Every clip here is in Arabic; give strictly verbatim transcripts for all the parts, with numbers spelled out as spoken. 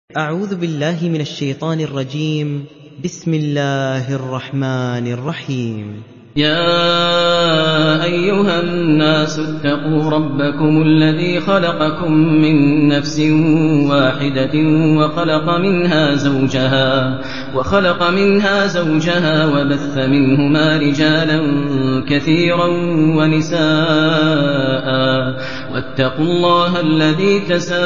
أعوذ بالله من الشيطان الرجيم. بسم الله الرحمن الرحيم. يا أيها الناس اتقوا ربكم الذي خلقكم من نفس واحدة وخلق منها زوجها وخلق منها زوجها وبث منهما رجالا كثيرا ونساء واتقوا الله الذي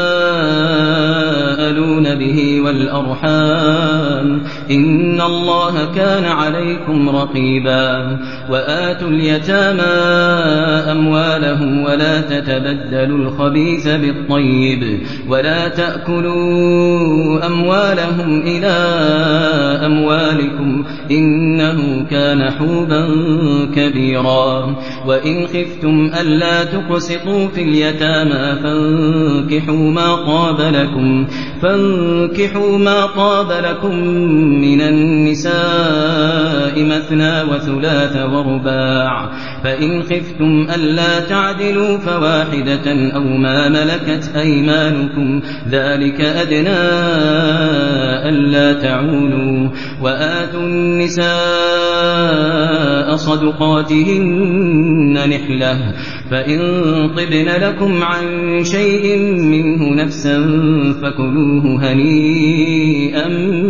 تساءلون به والأرحام إن الله كان عليكم رقيبا. وآتوا اليتامى أموالهم ولا تتبدلوا الخبيث بالطيب ولا تأكلوا أموالهم إلى أموالكم إنه كان حوبا كبيرا. وإن خفتم ألا تقسطوا في اليتامى فانكحوا ما طاب لكم فانكحوا ما طاب لكم من النساء مثنى وثلاث ورباع، فإن خفتم ألا تعدلوا فواحدة أو ما ملكت أيمانكم ذلك أدنى ألا تعولوا. وآتوا النساء صدقاتهن نحلة، فإن طبن لكم عن شيء منه نفسا فكلوه هنيئا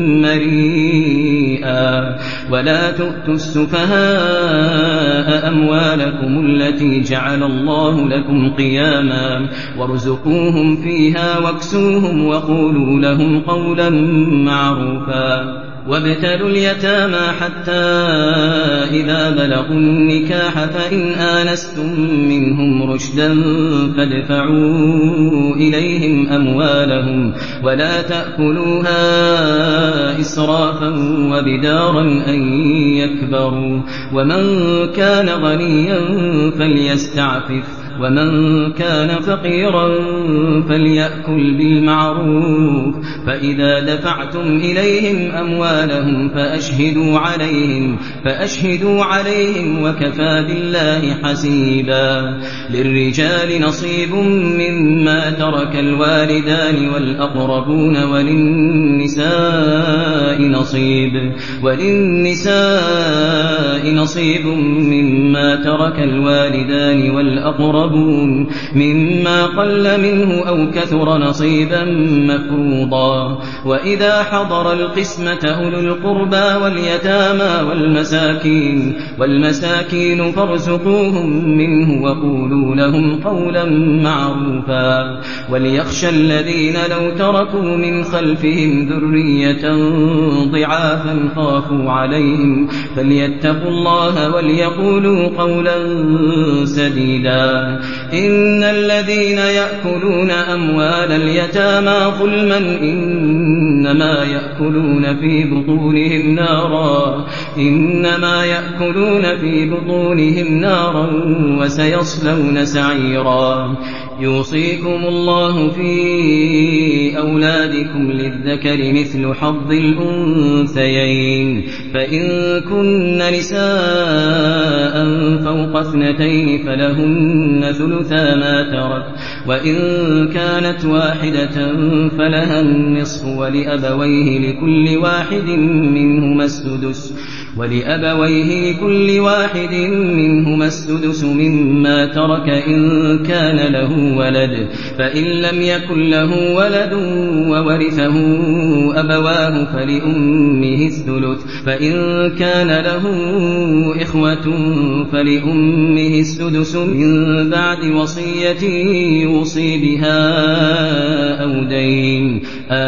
مريئا. ولا تؤتوا السفهاء أموالكم التي جعل الله لكم قياما وارزقوهم فيها واكسوهم وقولوا لهم قولا معروفا. وابتلوا اليتامى حتى إذا بلغوا النكاح فإن آنستم منهم رشدا فادفعوا إليهم أموالهم ولا تأكلوها إسرافا وبدارا أن يكبروا. ومن كان غنيا فليستعفف ومن كان فقيرا فليأكل بالمعروف. فإذا دفعتم إليهم أموالهم فأشهدوا عليهم فأشهدوا عليهم وكفى بالله حسيبا. للرجال نصيب مما ترك الوالدان والأقربون وللنساء نصيب وللنساء نصيب مما ترك الوالدان والأقربون مما قل منه أو كثر نصيبا مفروضا. وإذا حضر القسمة أولو القربى واليتامى والمساكين والمساكين فارزقوهم منه وقولوا لهم قولا معروفا. وليخشى الذين لو تركوا من خلفهم ذرية ضعافا خافوا عليهم فليتقوا الله وليقولوا قولا سديدا. إن الذين يأكلون أموال اليتامى ظلما إنما يأكلون في بطونهم نارا إنما يأكلون في بطونهم نارا وسيصلون سعيرا. يوصيكم الله في أولادكم للذكر مثل حظ الأنثيين، فإن كن نساء فوق اثنتين فلهن ثلثا ما ترك، وإن كانت واحدة فلها النصف ولأبويه لكل واحد منهما السدس ولأبويه لكل واحد منهما السدس مما ترك إن كان له ولد. فإن لم يكن له ولد وورثه أبواه فلأمه الثلث، فإن كان له إخوة فلأمه السدس من بعد وصية يوصي بها أو دين.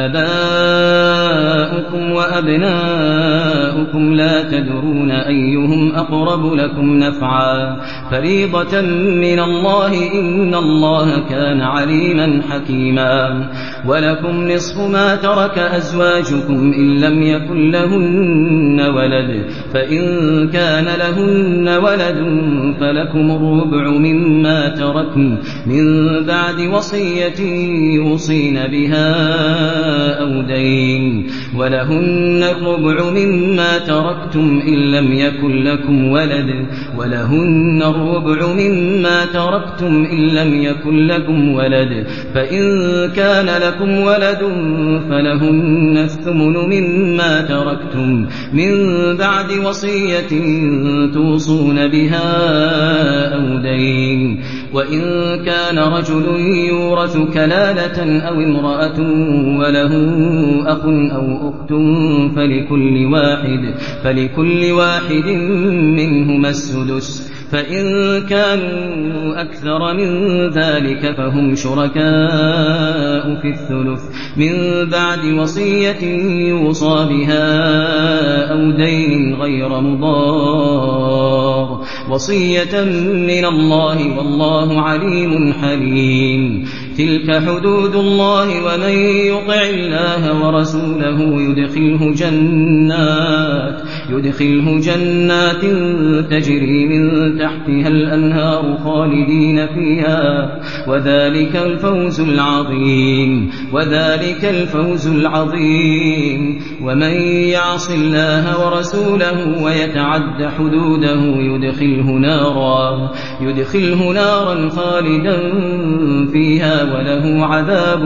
آباؤكم وأبناؤكم لا تدرون أيهم أقرب لكم نفعا فريضة من الله إن الله كان عليما حكيما. ولكم نصف ما ترك أزواجكم إن لم يكن لهن ولد، فإن كان لهن ولد فلكم الربع مما تركن من بعد وصية يوصين بها أو دين. أودين ولهن الربع مما تركتم إن لم يكن لكم ولد ولهن الربع مما تركتم إن لم يكن لكم ولد فإن كان لكم ولد فلهن الثمن مما تركتم من بعد وصية توصون بها أو دين وإن كان رجل يورث كلالة أو امرأة وله أخ أو أخت فلكل واحد فلكل واحد منهما السدس فإن كانوا أكثر من ذلك فهم شركاء في الثلث من بعد وصية يوصى بها أو دين غير مضار وصية من الله والله عليم حليم تلك حدود الله ومن يطع الله ورسوله يدخله جنات يدخله جنات تجري من تحتها الأنهار خالدين فيها وذلك الفوز العظيم وذلك الفوز العظيم ومن يعص الله ورسوله ويتعد حدوده يدخله نارا يدخله نارا خالدا فيها وله عذاب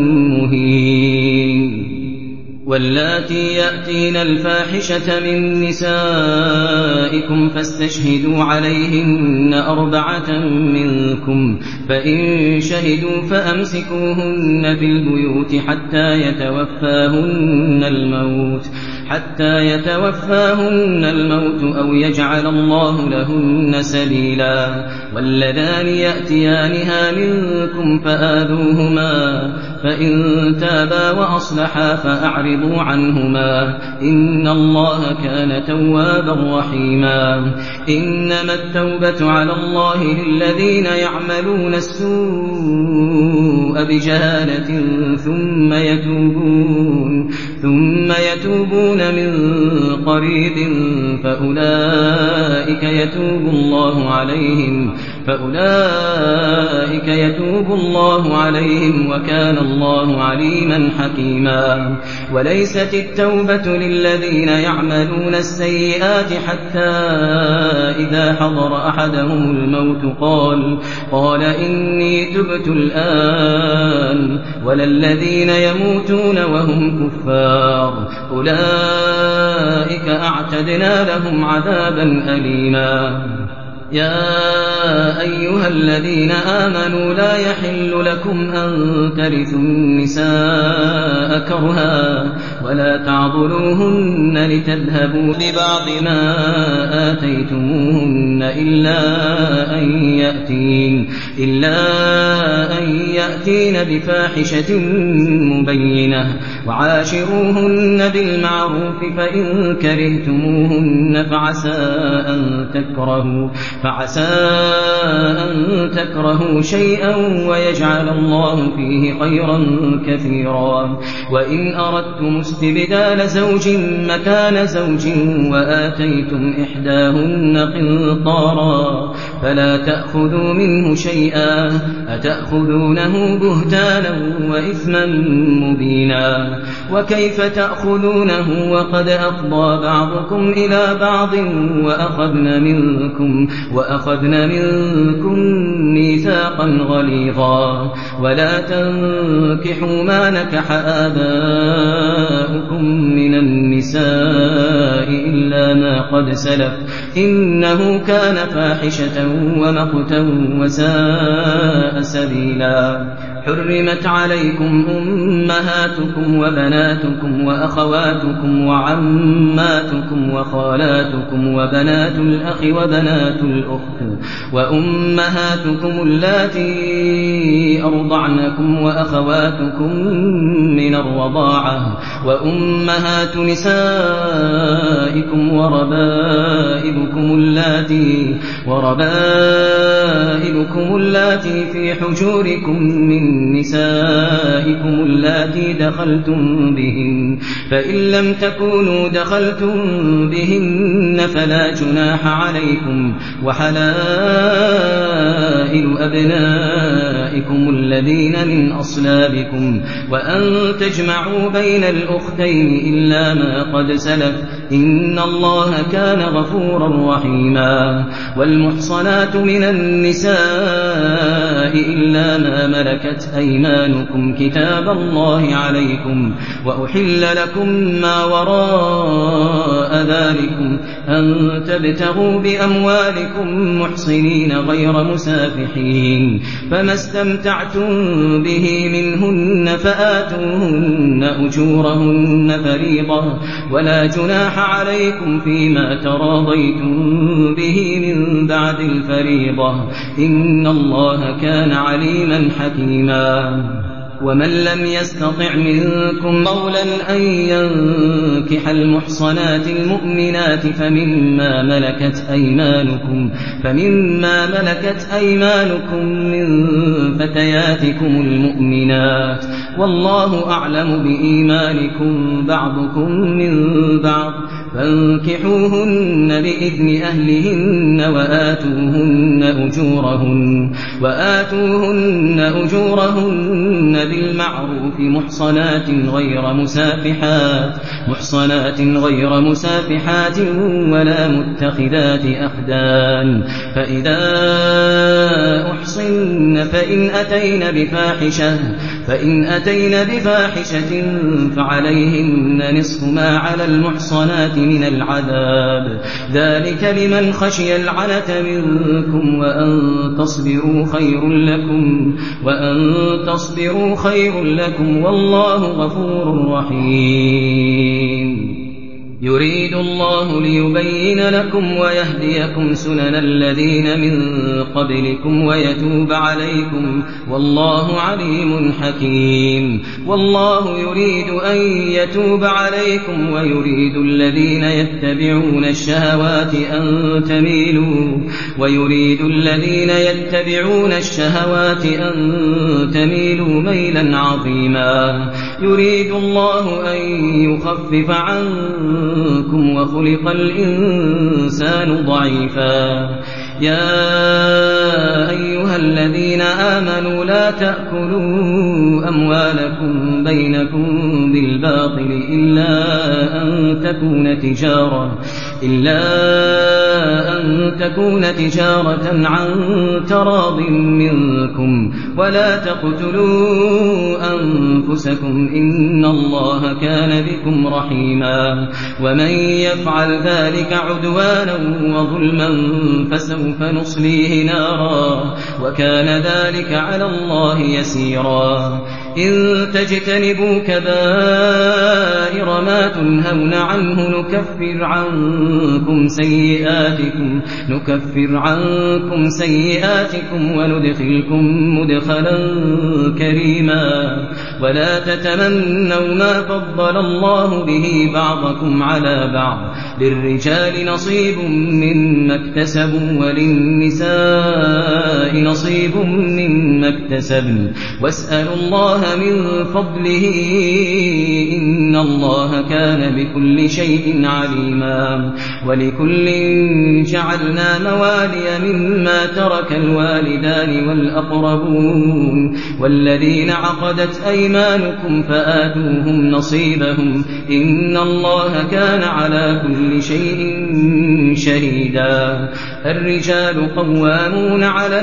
مهين واللاتي يأتين الفاحشة من نسائكم فاستشهدوا عليهن أربعة منكم فإن شهدوا فأمسكوهن في البيوت حتى يتوفاهن الموت حتى يتوفاهن الموت أو يجعل الله لهن سبيلا واللذان يأتيانها منكم فآذوهما فإن تابا وأصلحا فأعرضوا عنهما إن الله كان توابا رحيما إنما التوبة على الله للذين يعملون السوء بجهالة ثم يتوبون ثم يتوبون من قريب فأولئك يتوب الله عليهم فأولئك يتوب الله عليهم وكان الله عليما حكيما وليست التوبة للذين يعملون السيئات حتى إذا حضر أحدهم الموت قال قال إني تبت الآن ولا الذين يموتون وهم كفار أولئك أعتدنا لهم عذابا أليما يا أيها الذين آمنوا لا يحل لكم أن ترثوا النساء كرها ولا تعضلوهن لتذهبوا ببعض ما آتيتموهن إلا أن يأتين إلا أن يأتين بفاحشة مبينة وعاشروهن بالمعروف فإن كرهتموهن فعسى أن تكرهوا فعسى أن تكرهوا شيئا ويجعل الله فيه خيرا كثيرا وإن أردتم استبدال زوج مكان زوج وآتيتم إحداهن قنطارا فلا تأخذوا منه شيئا أتأخذونه بهتانا وإثما مبينا وكيف تأخذونه وقد أفضى بعضكم إلى بعض وأخذن منكم وأخذن منكم ميثاقا غليظا ولا تنكحوا ما نكح آباؤكم من النساء إلا ما قد سلف إنه كان فاحشة ومقتا وساء سبيلا حرمت عليكم أمهاتكم وبناتكم وأخواتكم وعماتكم وخالاتكم وبنات الأخ وبنات الأخت وأمهاتكم اللاتي أرضعنكم وأخواتكم من الرضاعة وأمهات نسائكم وربائبكم اللاتي وربائبكم اللاتي في حجوركم من نسائكم اللاتي دخلتم بهن فإن لم تكونوا دخلتم بهن فلا جناح عليكم وحلائل أبنائكم نسائكم الذين من أصلابكم وأن تجمعوا بين الأختين إلا ما قد سلف إن الله كان غفورا رحيما والمحصنات من النساء إلا ما ملكت أيمانكم كتاب الله عليكم وأحل لكم ما وراء ذلكم أن تبتغوا بأموالكم محصنين غير مسافحين فما استمتعتم به منهن فآتوهن أجورهن فريضة ولا جناح عليكم فيما تراضيتم به من بعد الفريضة إن الله كان عليما حكيما ومن لم يستطع منكم مولا أن ينكح المحصنات المؤمنات فمما ملكت أيمانكم فمما ملكت أيمانكم من فتياتكم المؤمنات والله أعلم بإيمانكم بعضكم من بعض فانكحوهن بإذن أهلهن وآتوهن أجورهن وآتوهن أجورهن بالمعروف محصنات غير مسافحات محصنات غير مسافحات ولا متخذات أخدان فإذا أحصن فإن أتين بفاحشة فإن أتين بفاحشة فعليهن نصف ما على المحصنات من العذاب ذلك لمن خشي العنة منكم وأن تصبروا خير لكم وأن تصبروا خير لكم والله غفور رحيم يريد الله ليبين لكم ويهديكم سنن الذين من قبلكم ويتوب عليكم والله عليم حكيم والله يريد أن يتوب عليكم ويريد الذين يتبعون الشهوات أن تميلوا ويريد الذين يتبعون الشهوات أن تميلوا ميلا عظيما يريد الله أن يخفف عنكم وخلق الإنسان ضعيفا يا أيها الذين آمنوا لا تأكلوا أموالكم بينكم بالباطل إلا أن تكون تجارة إلا أن تكون تجارة عن تراض منكم ولا تقتلوا أنفسكم إن الله كان بكم رحيما ومن يفعل ذلك عدوانا وظلما فسوف نصليه نارا وكان ذلك على الله يسيرا إن تجتنبوا كبائر ما تنهون عنه نكفر عنكم سيئاتكم نكفر عنكم سيئاتكم وندخلكم مدخلا كريما ولا تتمنوا ما فضل الله به بعضكم على بعض للرجال نصيب مما اكتسبوا وللنساء نصيب مما اكتسبن واسألوا الله من فضله إن الله كان بكل شيء عليما ولكل جعلنا موالي مما ترك الوالدان والأقربون والذين عقدت أيمانكم فآتوهم نصيبهم إن الله كان على كل شيء شهيدا الرجال قوامون على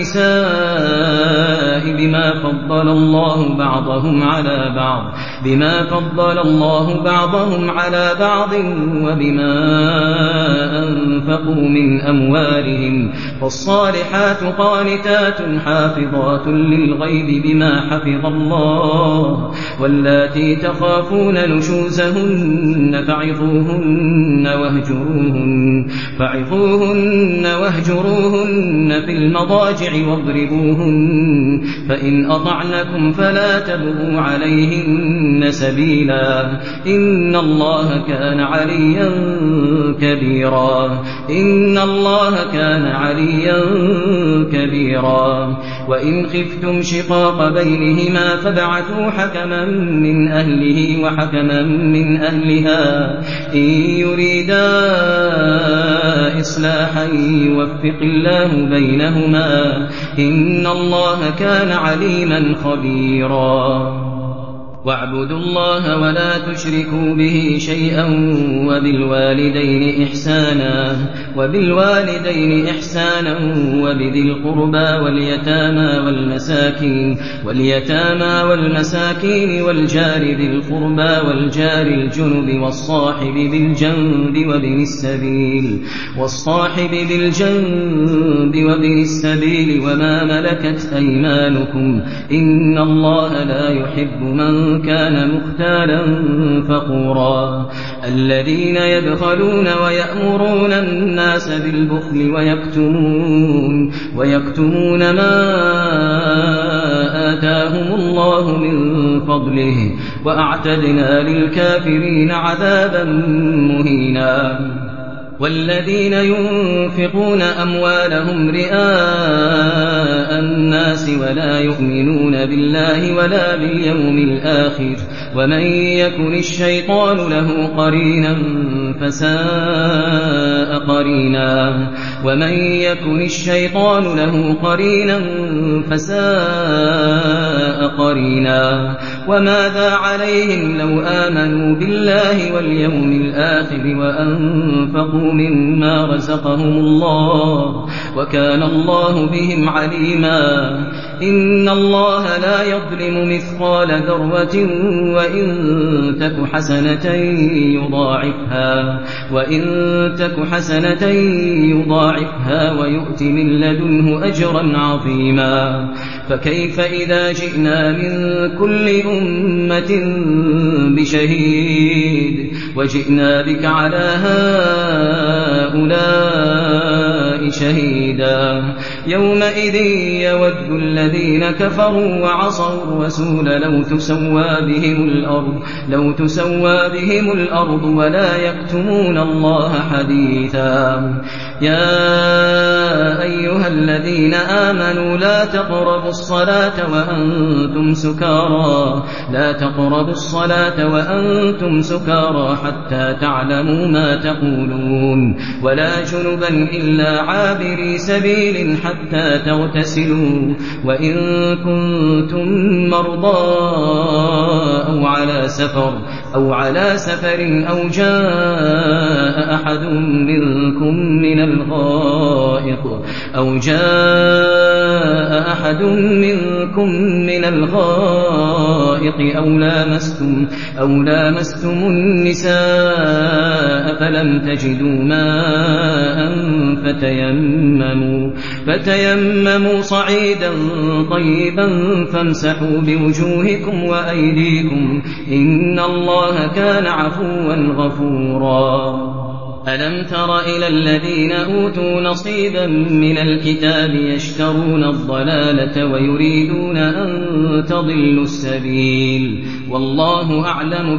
النساء بما فضل الله بعضهم على بعض بما فضل الله بعضهم على بعض وبما أنفقوا من أموالهم فالصالحات قانتات حافظات للغيب بما حفظ الله واللاتي تخافون نشوزهن فعظوهن واهجروهن فعظوهن واهجروهن في المضاجع واضربوهن فإن أطعنكم فلا تبغوا عليهن سبيلا إن الله كان عليا كبيرا إن الله كان عليا كبيرا وإن خفتم شقاق بينهما فابعثوا حكما من أهله وحكما من أهلها إن يريدا إصلاحا يوفق الله بينهما إن الله كان عليما خبيرا واعبدوا الله ولا تشركوا به شيئا وبالوالدين إحسانا وبالوالدين إحسانا وبذي القربى واليتامى والمساكين واليتامى والمساكين والجار ذي القربى والجار الجنب والصاحب بالجنب وابن السبيل والصاحب بالجنب وابن السبيل وما ملكت أيمانكم إن الله لا يحب من كان مختالا فخورا الذين يبخلون ويأمرون الناس بالبخل ويكتمون ويكتمون ما آتاهم الله من فضله وأعتدنا للكافرين عذابا مهينا والذين ينفقون أموالهم رئاء الناس ولا يؤمنون بالله ولا باليوم الآخر ومن يكن الشيطان له قرينا فساء قرينا ومن يكن الشيطان له قرينا فساء قرينا وماذا عليهم لو آمنوا بالله واليوم الآخر وأنفقوا مما رزقهم الله وكان الله بهم عليما إن الله لا يظلم مثقال ذرة وإن تك حسنة يضاعفها وإن تك حسنة يضاعفها ويؤت من لدنه أجرا عظيما فكيف إذا جئنا من كل أمة بشهيد وجئنا بك على هؤلاء شهيدا يومئذ يود الذين كفروا وعصوا الرسول لو تسوى بهم الأرض لو تسوى بهم الأرض ولا يكتمون الله حديثا يا أيها الذين آمنوا لا تقربوا الصلاة وأنتم سكارى لا تقربوا الصلاة وأنتم سكارى حتى تعلموا ما تقولون ولا جنبا إلا عابري سبيل حتى تغتسلوا وإن كنتم مرضى أو على سفر أو على سفر أو جاء أحد منكم من الغائط أو جاء أحد منكم من الغائط أو لامستم أو لامستم النساء فلم تجدوا ماء فتيمموا فتيمموا صعيدا طيبا فامسحوا بوجوهكم وأيديكم إن الله كان عفوا غفورا ألم تر إلى الذين أوتوا نصيبا من الكتاب يشترون الضلالة ويريدون أن تضلوا السبيل والله أعلم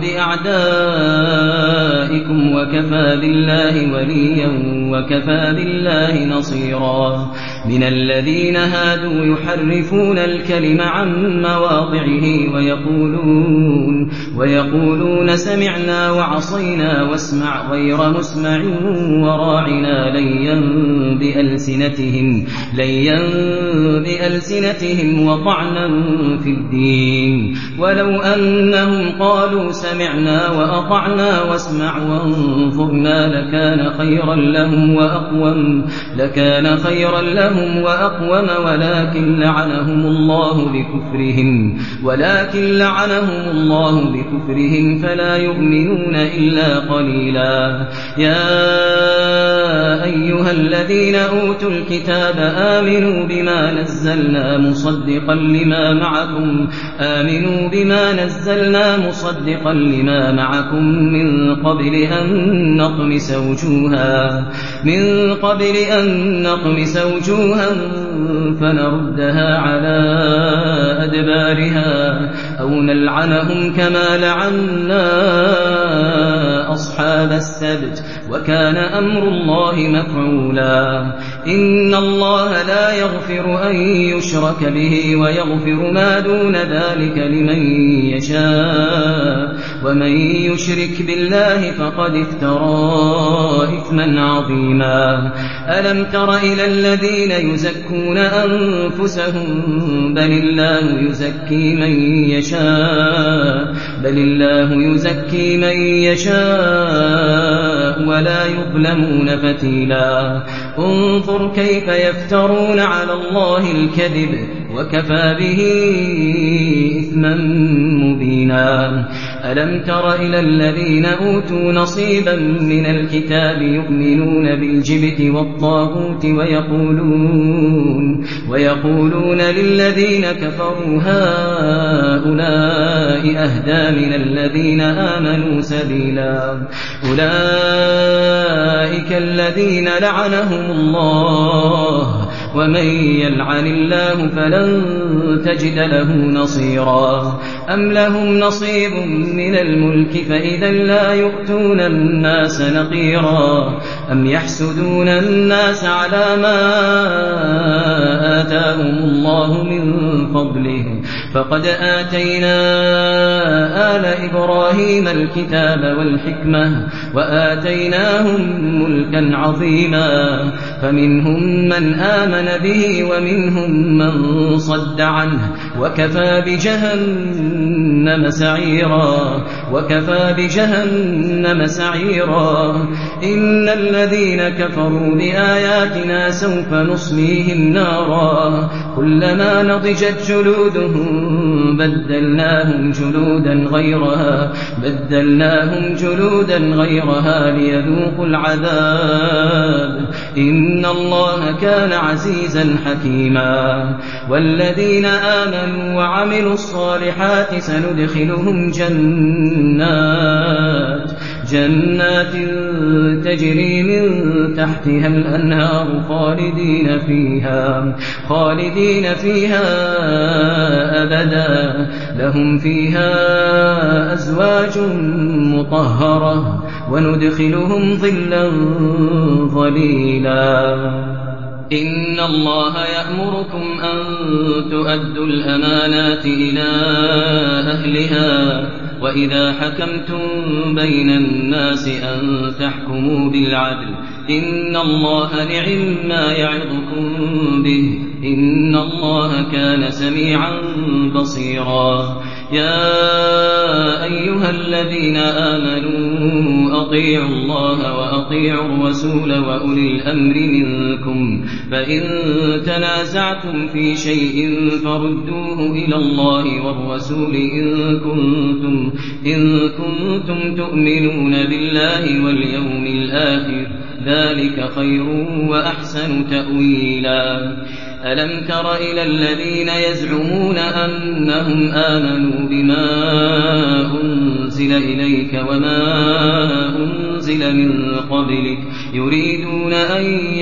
بأعدائكم وكفى بالله وليا وكفى بالله نصيرا من الذين هادوا يحرفون الكلم عن مواضعه ويقولون ويقولون سمعنا وعصينا واسمع غير مسمع وراعنا ليا بألسنتهم ليا بألسنتهم وطعنا في الدين ولو أنهم قالوا سمعنا وأطعنا واسمع وانظرنا لكان خيرا لهم وأقوم لكان خيرا لهم وأقوم ولكن لعنهم الله بكفرهم ولكن لعنهم الله بكفرهم فلا يؤمنون إلا قليلا يا أيها الذين أوتوا الكتاب آمنوا بما نزلنا مصدقا لما معكم آمنوا بما نزلنا مصدقا لما معكم من قبل أن نطمس وجوها من قبل أن نطمس وجوها فنردها على أدبارها أو نلعنهم كما لعنا أصحاب السبت وكان أمر الله مفعولا إن الله لا يغفر أن يشرك به ويغفر ما دون ذلك لمن يشاء ومن يشرك بالله فقد افترى إثما عظيما ألم تر إلى الذين يزكون أنفسهم بل الله يزكي من يشاء بل الله يزكي من يشاء ولا يظلمون فتيلا انظر كيف يفترون على الله الكذب وكفى به إثما مبينا ألم تر إلى الذين أوتوا نصيبا من الكتاب يؤمنون بالجبت والطاغوت ويقولون, ويقولون للذين كفروا هؤلاء أهدى من الذين آمنوا سبيلا أولئك الذين لعنهم الله ومن يلعن الله فلن تجد له نصيرا أم لهم نصيب من الملك فإذا لا يؤتون الناس نقيرا أم يحسدون الناس على ما آتاهم الله من فضله فقد آتينا آل إبراهيم الكتاب والحكمة وآتيناهم ملكا عظيما فمنهم من آمن به ومنهم من صد عنه وكفى بجهنم سعيرا وكفى بجهنم سعيرا إن الذين كفروا بآياتنا سوف نصليهم نارا كلما نضجت جلودهم بدلناهم جلودا غيرها بدلناهم جلودا غيرها ليذوقوا العذاب إن الله كان عزيزا حكيما والذين آمنوا وعملوا الصالحات سندخلهم جنات جنات تجري من تحتها الأنهار خالدين فيها خالدين فيها أبدا لهم فيها أزواج مطهرة وندخلهم ظلا ظليلا إن الله يأمركم أن تؤدوا الأمانات إلى أهلها وإذا حكمتم بين الناس أن تحكموا بالعدل إن الله نعم ما يعظكم به إن الله كان سميعا بصيرا يا أيها الذين آمنوا أطيعوا الله وأطيعوا الرسول وأولي الأمر منكم فإن تنازعتم في شيء فردوه إلى الله والرسول إن كنتم, إن كنتم تؤمنون بالله واليوم الآخر ذلك خير وأحسن تأويلا ألم تر إلى الذين يزعمون أنهم آمنوا بما أنزل إليك وما أنزل من قبلك يريدون أن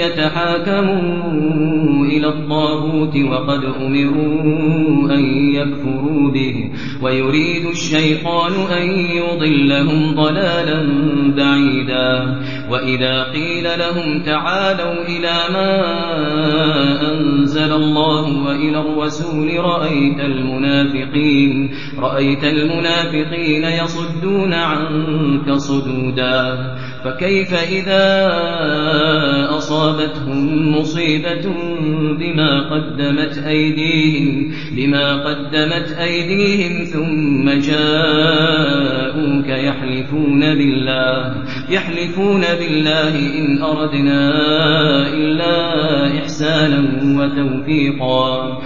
يتحاكموا إلى الطاغوت وقد أمروا أن يكفروا به ويريد الشيطان أن يضلهم ضلالا بعيدا وإذا قيل لهم تعالوا إلى ما أنزل الله وإلى الرسول رأيت المنافقين رأيت المنافقين يصدون عنك صدودا فكيف إذا أصابتهم مصيبة بما قدمت أيديهم بما قدمت أيديهم ثم جاءوك يحلفون بالله يحلفون بالله إن أردنا إلا إحسانا وتوفيقا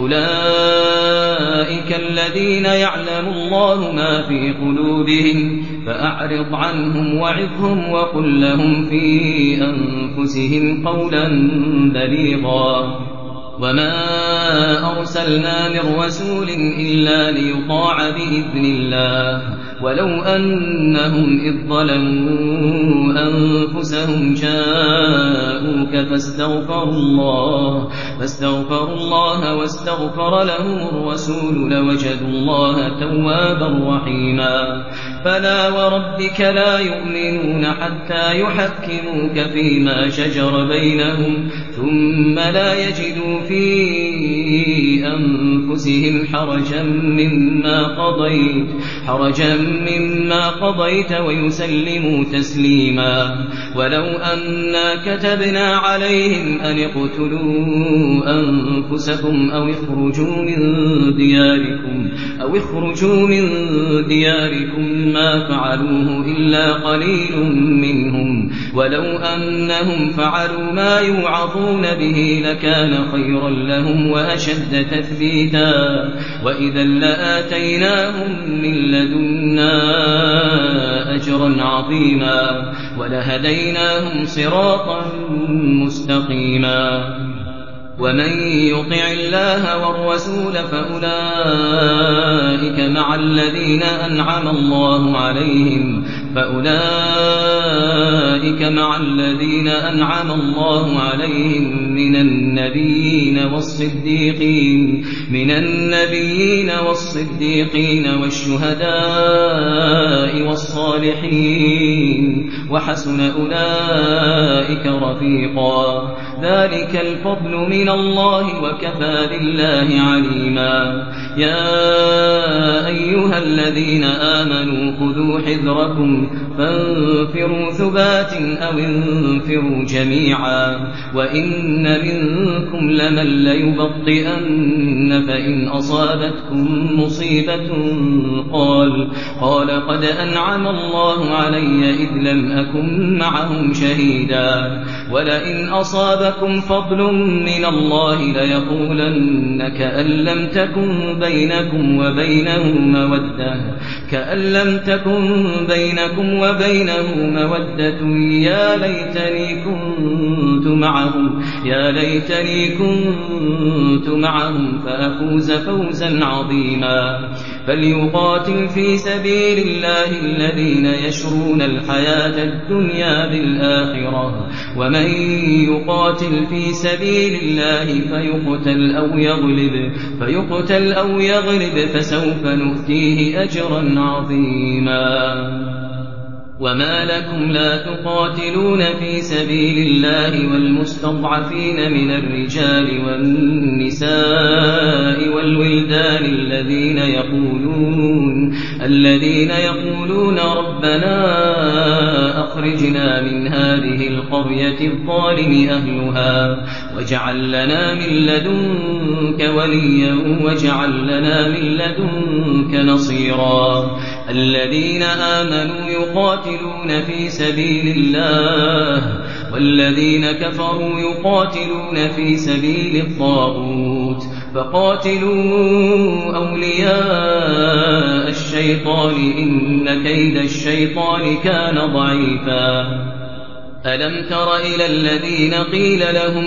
أولئك الذين يعلم الله ما في قلوبهم فأعرض عنهم وعظهم وقل لهم في أنفسهم قولا بليغا وما أرسلنا من رسول إلا ليطاع بإذن الله ولو أنهم إذ ظلموا أنفسهم جاءوك فاستغفروا الله فاستغفروا الله واستغفر لهم الرسول لوجدوا الله توابا رحيما فلا وربك لا يؤمنون حتى يحكموك فيما شجر بينهم ثم لا يجدوا في أنفسهم حرجا مما قضيت حرجا مما قضيت ويسلموا تسليما ولو أنا كتبنا عليهم أن اقتلوا أنفسكم أو اخرجوا من دياركم أو اخرجوا من دياركم ما فعلوه إلا قليل منهم ولو أنهم فعلوا ما يوعظون به لكان خيرا لهم وأشد تثبيتا وإذا لآتيناهم من لدنا أجرا عظيما ولهديناهم صراطا مستقيما ومن يطع الله والرسول فأولئك مع الذين أنعم الله عليهم فأولئك مع الذين أنعم الله عليهم من النبيين والصديقين من النبيين والصديقين والشهداء والصالحين وحسن أولئك رفيقا ذلك الفضل من الله وكفى بالله عليما يا أيها الذين آمنوا خذوا حذركم فانفروا ثبات أو انفروا جميعا وإن منكم لمن ليبطئن فإن أصابتكم مصيبة قال قال قد أنعم الله علي إذ لم أكن معهم شهيدا ولئن أصابكم فضل من الله ليقولن كأن لم تكن بينكم وبينه مودة كأن لم تكن بينكم وبينه مودة يا ليتني كنت معهم يا ليتني كنت معهم فأفوز فوزا عظيما فليقاتل في سبيل الله الذين يشرون الحياة الدنيا بالآخرة ومن يقاتل في سبيل الله فيقتل أو يغلب فيقتل أو يغلب فسوف نؤتيه أجرا عظيما وما لكم لا تقاتلون في سبيل الله والمستضعفين من الرجال والنساء والولدان الذين يقولون الذين يقولون ربنا أخرجنا من هذه القرية الظالم أهلها واجعل لنا من لدنك وليا واجعل لنا من لدنك نصيرا الذين آمنوا يقاتلون في سبيل الله والذين كفروا يقاتلون في سبيل الطاغوت فقاتلوا أولياء الشيطان إن كيد الشيطان كان ضعيفا ألم تر إلى الذين قيل لهم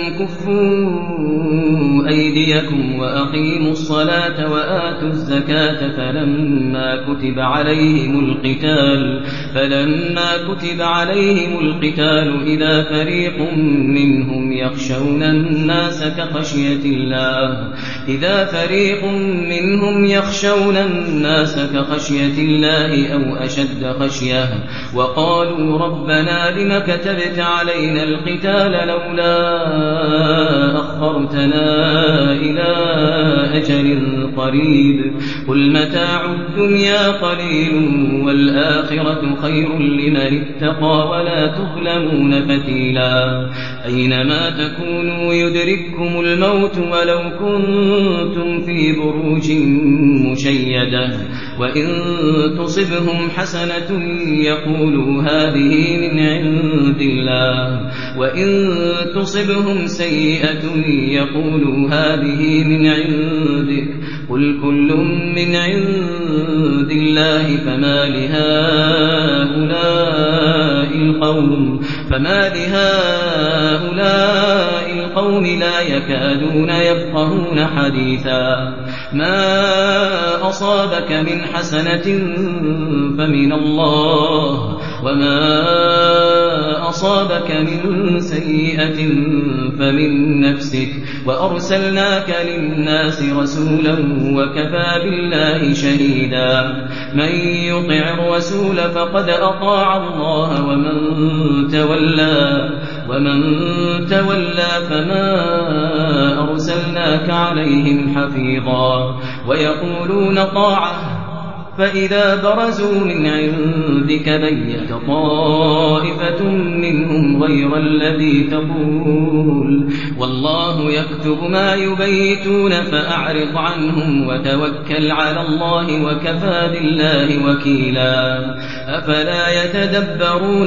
كفوا أيديكم وأقيموا الصلاة وآتوا الزكاة فلما كتب عليهم القتال فلما كتب عليهم القتال إذا فريق منهم يخشون الناس كخشية الله إذا فريق منهم يخشون الناس كخشية الله أو أشد خشية وقالوا ربنا لم كتبت علينا القتال لولا أخرتنا إلى أجل قريب قل متاع الدنيا قليل والآخرة خير لمن اتقى ولا تظلمون فتيلا أينما تكونوا يدرككم الموت ولو كنتم في بروج مشيدة وإن تصبهم حسنة يقولوا هذه من عند الله وإن تصبهم سيئة يقولوا هذه من عندك قل كل من عند الله فما لهؤلاء القوم فما لهؤلاء القوم القوم لا يكادون يفقهون حديثا ما أصابك من حسنة فمن الله وما أصابك من سيئة فمن نفسك وأرسلناك للناس رسولا وكفى بالله شهيدا من يطع الرسول فقد أطاع الله ومن تولى ومن تولى فما أرسلناك عليهم حفيظا ويقولون طاعة فإذا برزوا من عندك بيت طائفة منهم غير الذي تقول والله يكتب ما يبيتون فأعرض عنهم وتوكل على الله وكفى بالله وكيلا أفلا يتدبرون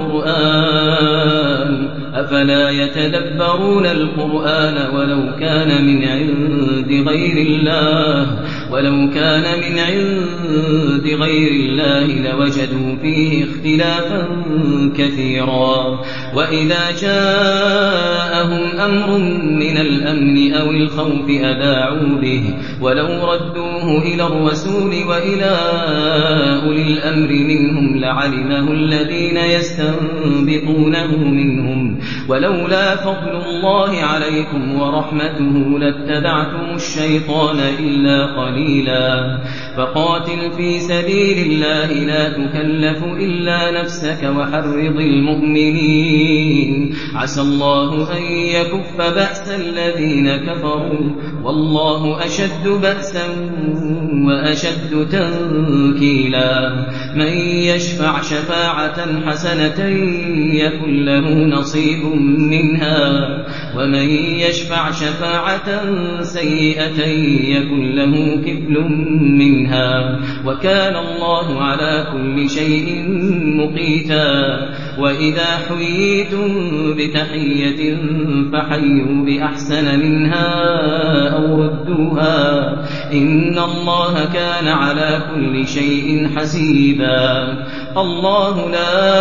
القرآن أفلا يتدبرون القرآن ولو كان من عند غير الله ولو كان من عند غير الله لوجدوا فيه اختلافا كثيرا وإذا جاءهم أمر من الأمن أو الخوف أذاعوا به ولو ردوه إلى الرسول وإلى أولي الأمر منهم لعلمه الذين يستنبطونه منهم ولولا فضل الله عليكم ورحمته لاتبعتم الشيطان إلا قليلا فقاتل في سبيل الله لا تكلف إلا نفسك وحرض المؤمنين عسى الله أن يكف بأس الذين كفروا والله أشد بأسا وأشد تنكيلا من يشفع شفاعة حسنة يكن له نصيب منها ومن يشفع شفاعة سيئة يكن له كفل منها وكان الله على كل شيء مقيتا وإذا حييتم بتحية فحيوا بأحسن منها أو ردوها إن الله كان على كل شيء حسيبا الله لا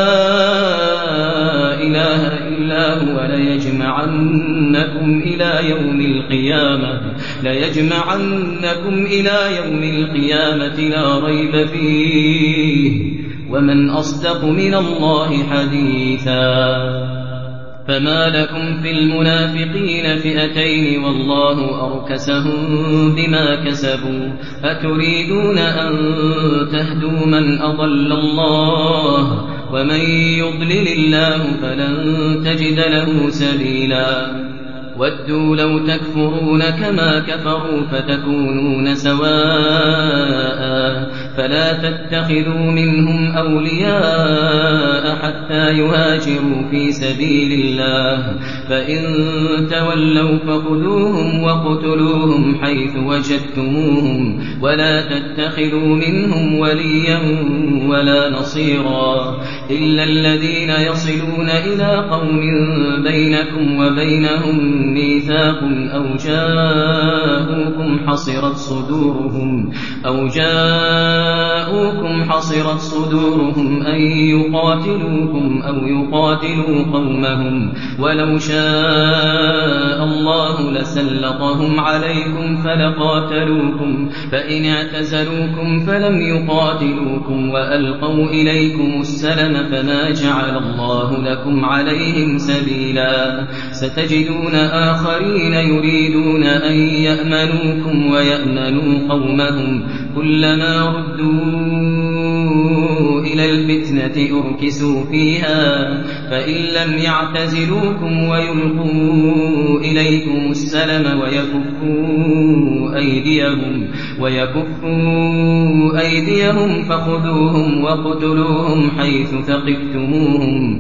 إله إلا هو ليجمعنكم إلى يوم القيامة ليجمعنكم إلى يوم القيامة لا ريب فيه ومن أصدق من الله حديثا فما لكم في المنافقين فئتين والله أركسهم بما كسبوا أتريدون أن تهدوا من أضل الله ومن يضلل الله فلن تجد له سبيلا ودوا لو تكفرون كما كفروا فتكونون سواء فلا تتخذوا منهم أولياء حتى يهاجروا في سبيل الله فإن تولوا فخذوهم وقتلوهم حيث وجدتموهم ولا تتخذوا منهم وليا ولا نصيرا إلا الذين يصلون إلى قوم بينكم وبينهم ميثاق أو جاءوكم حصرت صدورهم أو جاءوكم حصرت صدورهم أن يقاتلوكم أو يقاتلوا قومهم ولو شاء الله لسلطهم عليكم فلقاتلوكم فإن اعتزلوكم فلم يقاتلوكم وألقوا إليكم السلم فما جعل الله لكم عليهم سبيلا ستجدون آخرين يريدون أن يأمنوكم ويأمنوا قومهم كلما ردوا إلى الفتنة أركسوا فيها فإن لم يعتزلوكم ويلقوا إليكم السلم ويكفوا أيديهم ويكفوا أيديهم فخذوهم وقتلوهم حيث ثقفتموهم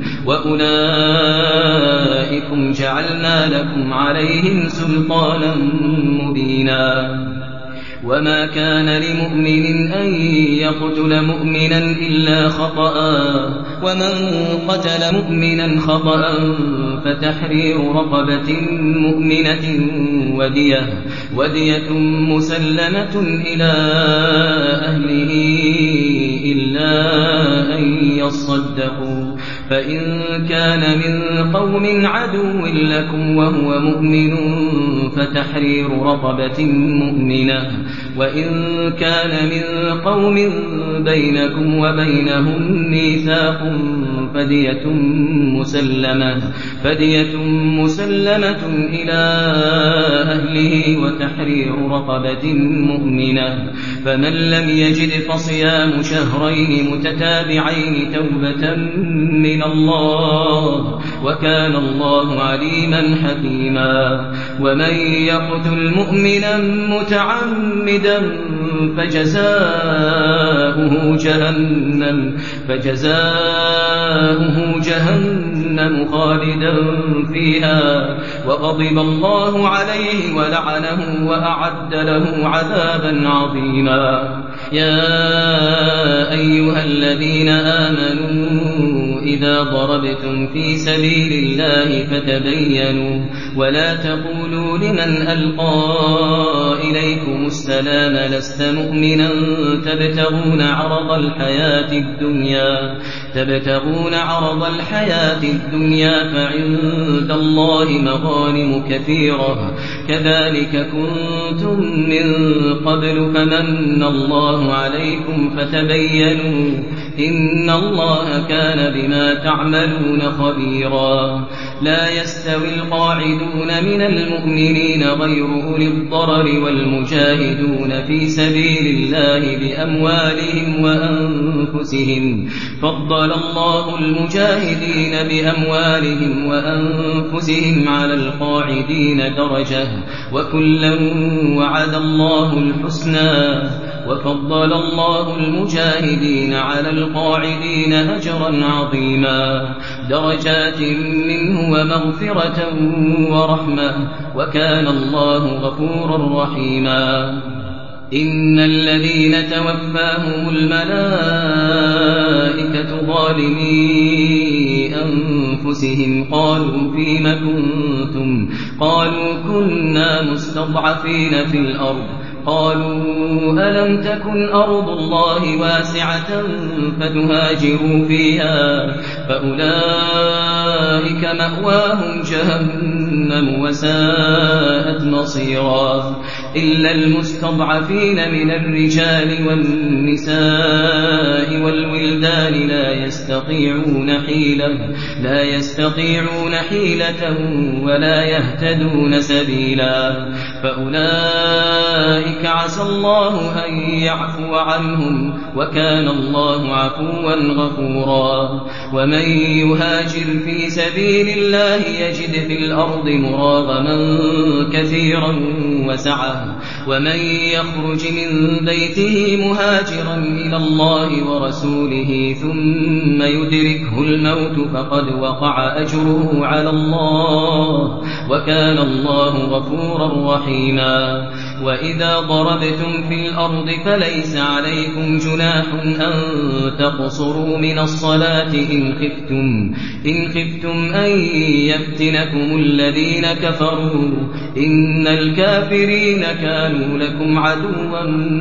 وأولئكم جعلنا لكم عليهم سلطانا مبينا وما كان لمؤمن أن يقتل مؤمنا إلا خطأ ومن قتل مؤمنا خطأ فتحرير رقبة مؤمنة ودية, ودية مسلمة إلى أهله إلا أن يصدقوا فإن كان من قوم عدو لكم وهو مؤمن فتحرير رقبة مؤمنة وإن كان من قوم بينكم وبينهم ميثاق فدية مسلمة فدية مسلمة إلى أهله وتحرير رقبة مؤمنة فمن لم يجد فصيام شهرين متتابعين توبة من الله وكان الله عليما حكيما ومن يقتل مؤمنا متعمدا فجزاؤه جهنم فجزاؤه جهنم خالدا فيها وغضب الله عليه ولعنه وأعد له عذابا عظيما يا أيها الذين آمنوا إذا ضربتم في سبيل الله فتبينوا ولا تقولوا لمن ألقى إليكم السلام لست مؤمنا تبتغون عرض الحياة الدنيا تبتغون عرض الحياة الدنيا فعند الله مغانم كثيرة كذلك كنتم من قبل فمن الله عليكم فتبينوا إن الله كان بما تعملون خبيرا لا يستوي القاعدون من المؤمنين غير أولي الضرر والمجاهدون في سبيل الله بأموالهم وأنفسهم فضل الله المجاهدين بأموالهم وأنفسهم على القاعدين درجة وكلا وعد الله الحسنى وفضل الله المجاهدين على القاعدين أجرا عظيما درجات منه ومغفرة ورحمة وكان الله غفورا رحيما إن الذين توفاهم الملائكة ظالمي أنفسهم قالوا فيم كنتم قالوا كنا مستضعفين في الأرض قالوا ألم تكن أرض الله واسعة فتهاجروا فيها فأولئك مأواهم جهنم وساءت مصيرا إلا المستضعفين من الرجال والنساء والولدان لا يستطيعون حيلة لا يستطيعون حيلة ولا يهتدون سبيلا فأولئك عسى الله أن يعفو عنهم وكان الله عفوا غفورا ومن يهاجر في سبيل الله يجد في الأرض مراغما كثيرا وسعة ومن يخرج من بيته مهاجرا إلى الله ورسوله ثم يدركه الموت فقد وقع أجره على الله وكان الله غفورا رحيما وإذا ضربتم في الأرض فليس عليكم جناح أن تقصروا من الصلاة إن خفتم, إن خفتم أن يفتنكم الذين كفروا إن الكافرين كانوا لكم عدوا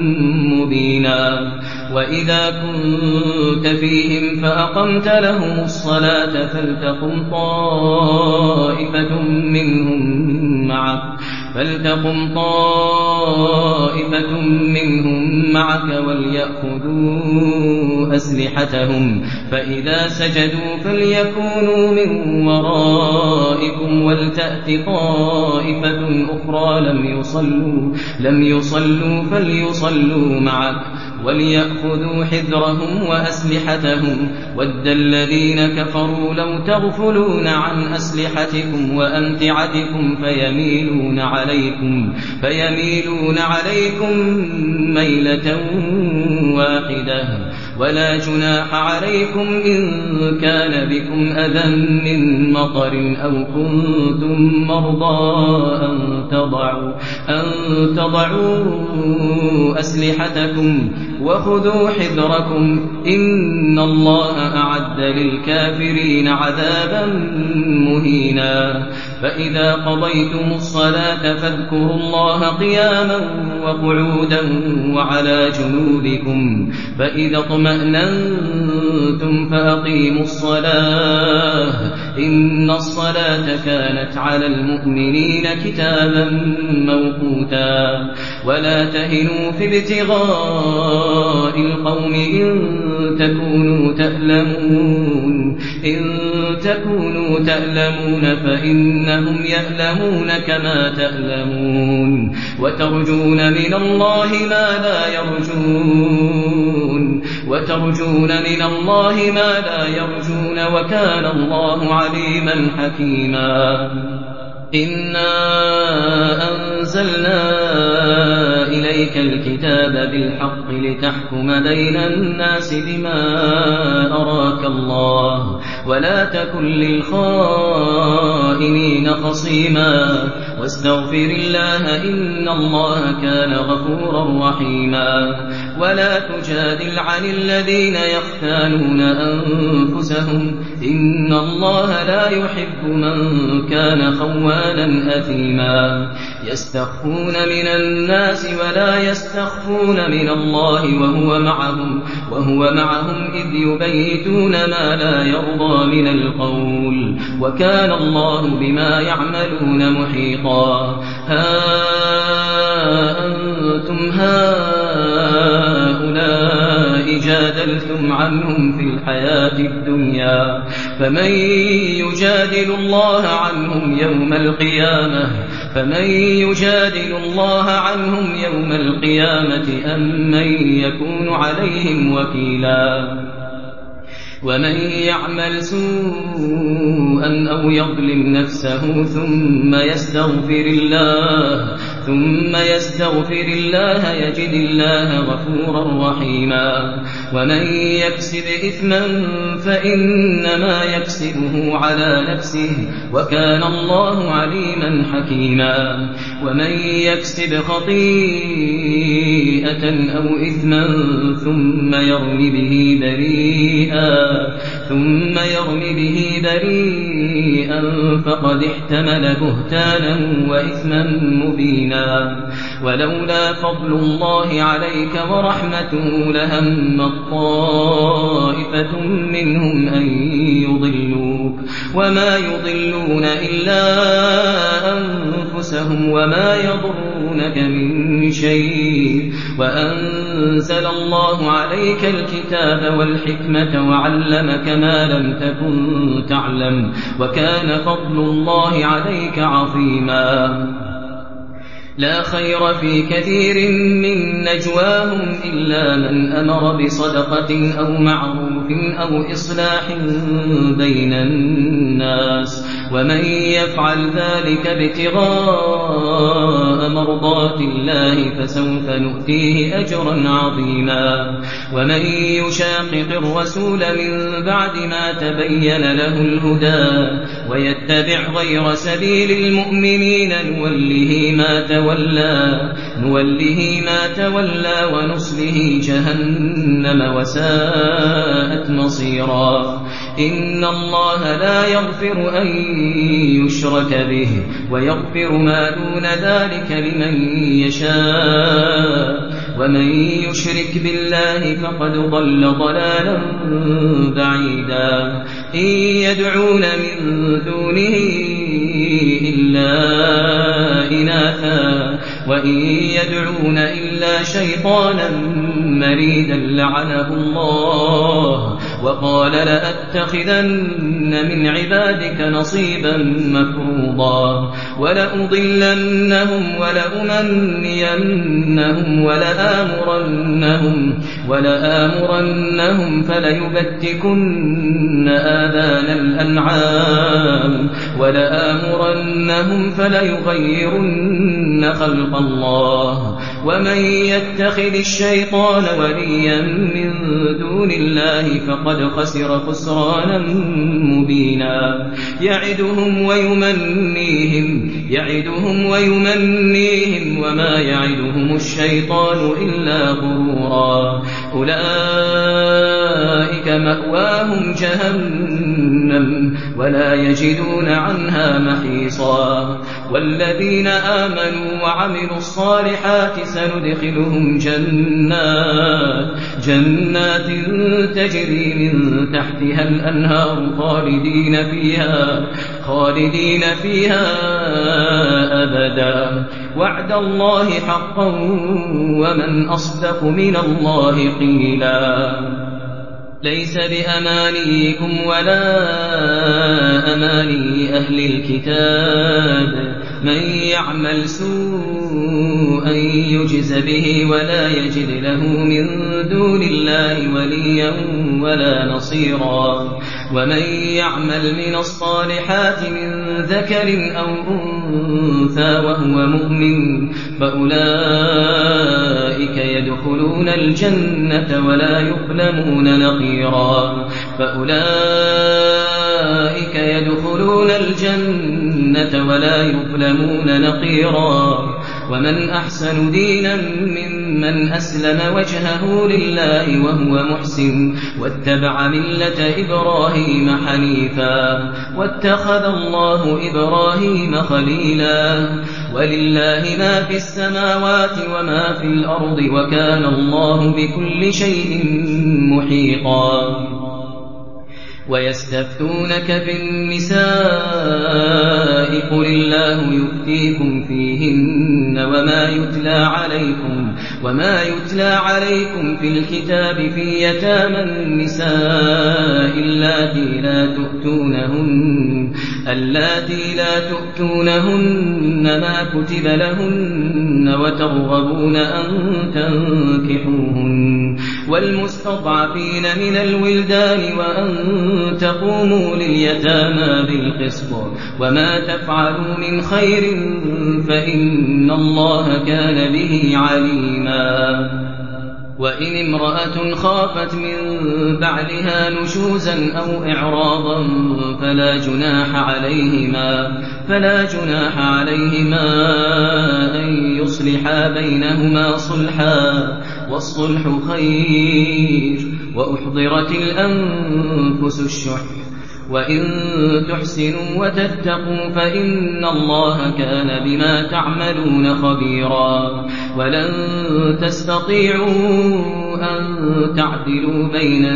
مبينا وإذا كنت فيهم فأقمت لهم الصلاة فلتقم طائفة منهم معك فلتقم طائفة منهم معك وليأخذوا أسلحتهم فإذا سجدوا فليكونوا من ورائكم ولتأت طائفة أخرى لم يصلوا لم يصلوا فليصلوا معك وليأخذوا حذرهم وأسلحتهم ود الذين كفروا لو تغفلون عن أسلحتكم وأمتعتكم فيميلون عليكم فيميلون عليكم ميلة واحدة ولا جناح عليكم إن كان بكم أذى من مطر أو كنتم مرضى أن تضعوا, أن تضعوا أسلحتكم وخذوا حذركم إن الله أعد للكافرين عذابا مهينا فإذا قضيتم الصلاة فاذكروا الله قياما وقعودا وعلى جنوبكم فإذا اطمأننتم فأقيموا الصلاة إن الصلاة كانت على المؤمنين كتابا موقوتا ولا تهنوا في ابتغاء القوم إن تكونوا تألمون إن تكونوا تألمون فإنهم يألمون كما تألمون وترجون من الله ما لا يرجون وترجون من الله ما لا يرجون وكان الله عليما حكيما إنا أنزلنا إليك الكتاب بالحق لتحكم بين الناس بما أراك الله ولا تكن للخائنين خصيما واستغفر الله إن الله كان غفورا رحيما ولا تجادل عن الذين يختانون أنفسهم إن الله لا يحب من كان خوانا أثيما يستخفون من الناس ولا يستخفون من الله وهو معهم وهو معهم إذ يبيتون ما لا يرضى من القول وكان الله بما يعملون محيطا ها أنتم هؤلاء جادلتم عنهم في الحياة الدنيا فمن يجادل الله عنهم يوم القيامة فمن يجادل الله عنهم يوم القيامة أم من يكون عليهم وكيلا ومن يعمل سوءا أو يظلم نفسه ثم يستغفر الله ثم يستغفر الله يجد الله غفورا رحيما ومن يكسب إثما فإنما يكسبه على نفسه وكان الله عليما حكيما ومن يكسب خطيئة أو إثما ثم يرم به بريئا ثم يرم به بريئا فقد احتمل بهتانا وإثما مبينا ولولا فضل الله عليك ورحمته لهم طائفة منهم أن يضلوك وما يضلون إلا أنفسهم وما يضرونك من شيء وأنزل الله عليك الكتاب والحكمة وعلمك ما لم تكن تعلم وكان فضل الله عليك عظيما لا خير في كثير من نجواهم إلا من أمر بصدقة أو معروف أو إصلاح بين الناس ومن يفعل ذلك ابتغاء مرضات الله فسوف نؤتيه أجرا عظيما ومن يشاقق الرسول من بعد ما تبين له الهدى ويتبع غير سبيل المؤمنين نوله ما تولى نوله ما تولى ونصله جهنم وساءت مصيرا إن الله لا يغفر أن يشرك به ويغفر ما دون ذلك لمن يشاء ومن يشرك بالله فقد ضل ضلالا بعيدا إن يدعون من دونه إلا إناثا وإن يدعون إلا شيطانا مريدا لعنه الله وقال لأتخذن من عبادك نصيبا مفروضا ولأضلنهم ولأمنينهم ولآمرنهم ولآمرنهم فليبتكن آذان الأنعام ولآمرنهم فليغيرن خلق الله ومن يتخذ الشيطان وليا من دون الله فقد خسر خسرانا مبينا يعدهم ويمنيهم يعدهم ويمنيهم وما يعدهم الشيطان إلا غرورا أولئك أولئك مأواهم جهنم ولا يجدون عنها محيصا والذين آمنوا وعملوا الصالحات سندخلهم جنات جنات تجري من تحتها الأنهار خالدين فيها خالدين فيها أبدا وعد الله حقا ومن أصدق من الله قيلا ليس بأمانيكم ولا أماني أهل الكتاب من يعمل سوءا يجز به ولا يجد له من دون الله وليا ولا نصيرا ومن يعمل من الصالحات من ذكر أو أنثى وهو مؤمن فأولئك يدخلون الجنة ولا يظلمون نقيرا فأولئك يدخلون الجنة ولا يظلمون نقيرا ومن أحسن دينا ممن أسلم وجهه لله وهو محسن واتبع ملة إبراهيم حنيفا واتخذ الله إبراهيم خليلا ولله ما في السماوات وما في الأرض وكان الله بكل شيء محيطا ويستفتونك في النساء قل الله يفتيكم فيهن وما يتلى عليكم وما يتلى عليكم في الكتاب في يتامى النساء اللاتي لا تؤتونهن اللاتي لا تؤتونهن ما كتب لهن وترغبون أن تنكحوهن والمستضعفين من الولدان وأن تقوموا لليتامى بالقسط وما تفعلوا من خير فإن الله كان به عليما وإن امرأة خافت من بعلها نشوزا أو إعراضا فلا جناح عليهما فلا جناح عليهما أن يصلحا بينهما صلحا والصلح خير وأحضرت الأنفس الشح وإن تحسنوا وتتقوا فإن الله كان بما تعملون خبيرا ولن تستطيعوا أن تعدلوا بين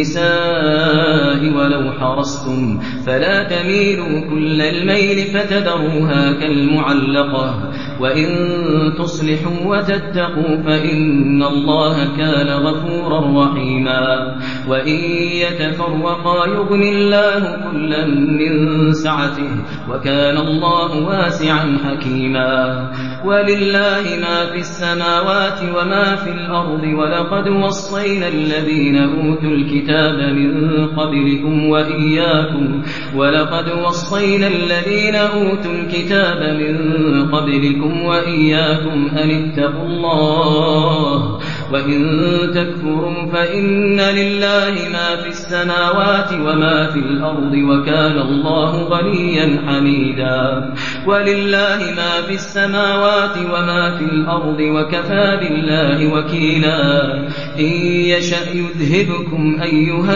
النساء ولو حرصتم فلا تميلوا كل الميل فتذروها كالمعلقة وإن تصلحوا وتتقوا فإن الله كان غفورا رحيما وإن يتفرقا يغن الله كلا من سعته وكان الله واسعا حكيما ولله ما في السماوات وما في الأرض ولقد وصينا الذين أوتوا الكتاب من قبلكم وإياكم ولقد وصينا الذين أوتوا الكتاب من قبلكم وإياكم أن اتقوا الله وإن تكفروا فإن لله ما في السماوات وما في الأرض وكان الله غنيا حميدا ولله ما في السماوات وما في الأرض وكفى بالله وكيلا إن يشأ يذهبكم أيها